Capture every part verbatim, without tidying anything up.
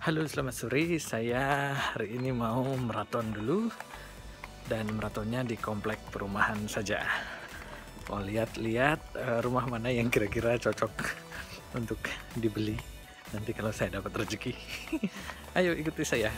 Halo, selamat sore. Saya hari ini mau maraton dulu, dan maratonnya di komplek perumahan saja. Mau lihat-lihat uh, rumah mana yang kira-kira cocok untuk dibeli nanti kalau saya dapat rezeki. Ayo ikuti saya.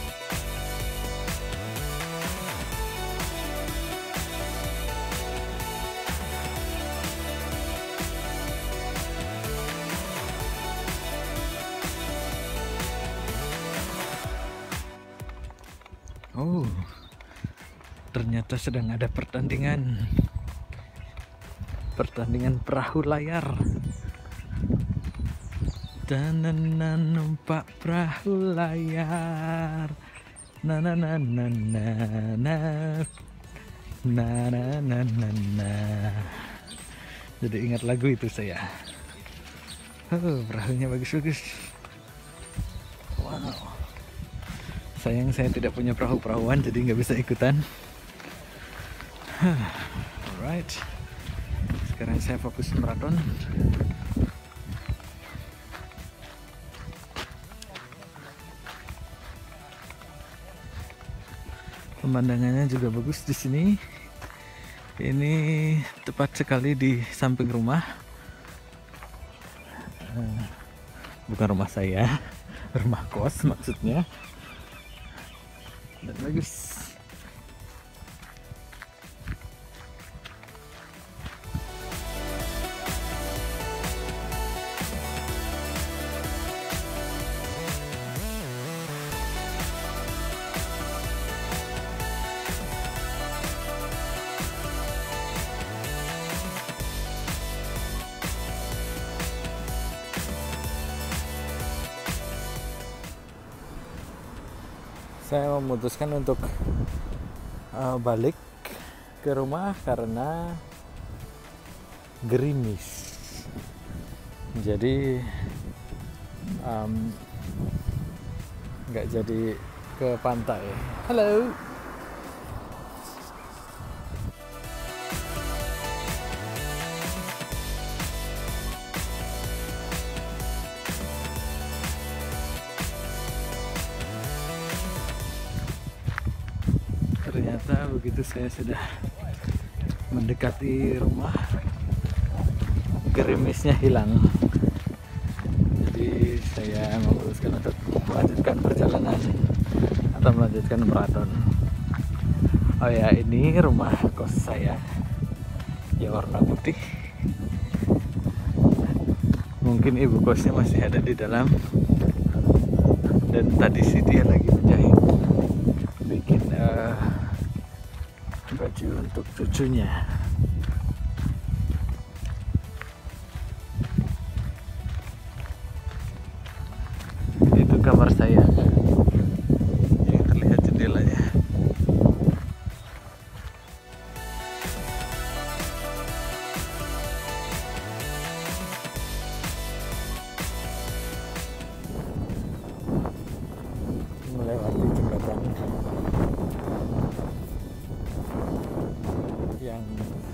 Oh, ternyata sedang ada pertandingan pertandingan perahu layar. Dan numpak perahu layar, na na na na na na na na na na na. Jadi ingat lagu itu saya. Oh, perahunya bagus-bagus. Wow. Sayang saya tidak punya perahu-perahuan, jadi nggak bisa ikutan. Alright, sekarang saya fokus maraton. Pemandangannya juga bagus di sini. Ini tepat sekali di samping rumah. Bukan rumah saya, rumah kos maksudnya. Dan bagus. Saya memutuskan untuk uh, balik ke rumah karena gerimis. Jadi nggak um, jadi ke pantai. Halo. Ternyata begitu saya sudah mendekati rumah, gerimisnya hilang. Jadi saya memutuskan untuk melanjutkan perjalanan atau melanjutkan maraton. Oh ya, ini rumah kos saya, ya warna putih. Mungkin ibu kosnya masih ada di dalam, dan tadi sih dia lagi menjahit bikin uh, baju untuk cucunya. Itu kamar saya yang terlihat jendelanya. Melewati jembatan yang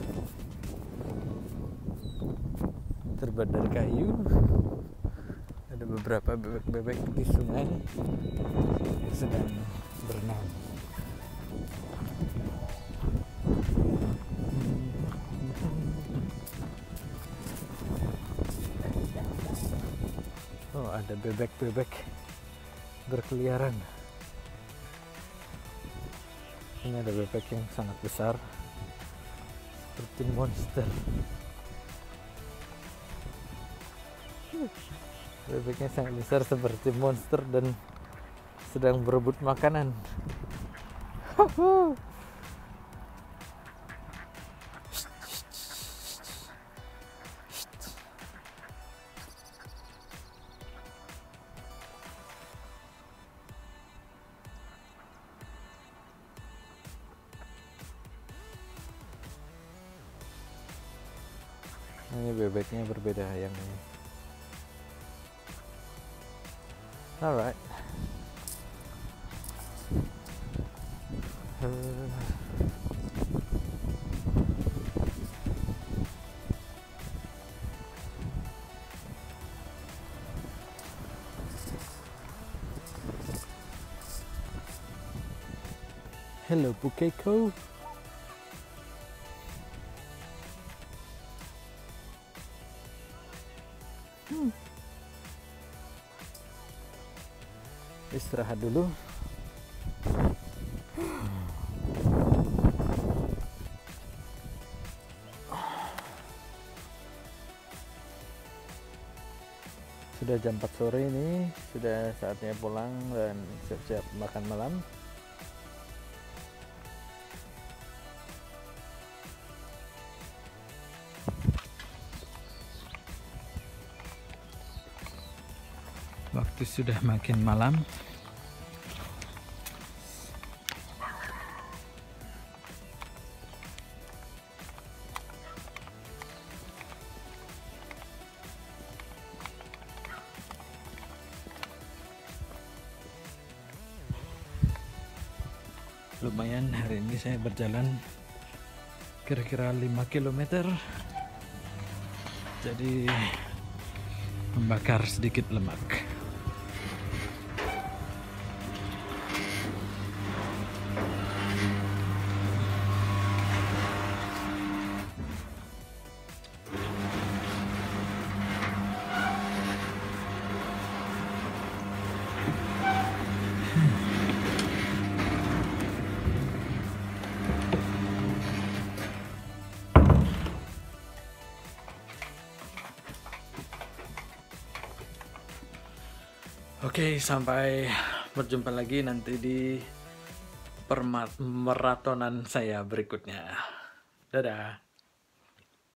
terbuat dari kayu. Ada beberapa bebek-bebek di sungai yang sedang berenang. Oh, ada bebek-bebek berkeliaran. Ini ada bebek yang sangat besar, seperti monster. Bebeknya sangat besar seperti monster dan sedang berebut makanan. Ini bebeknya berbeda yang ini. Alright. Uh, Hello Pukeko. Hmm. Istirahat dulu. Sudah jam empat sore ini, sudah saatnya pulang dan siap-siap makan malam. Waktu sudah makin malam. Lumayan hari ini saya berjalan kira-kira lima kilometer, jadi membakar sedikit lemak. Oke, sampai berjumpa lagi nanti di permaratonan saya berikutnya. Dadah.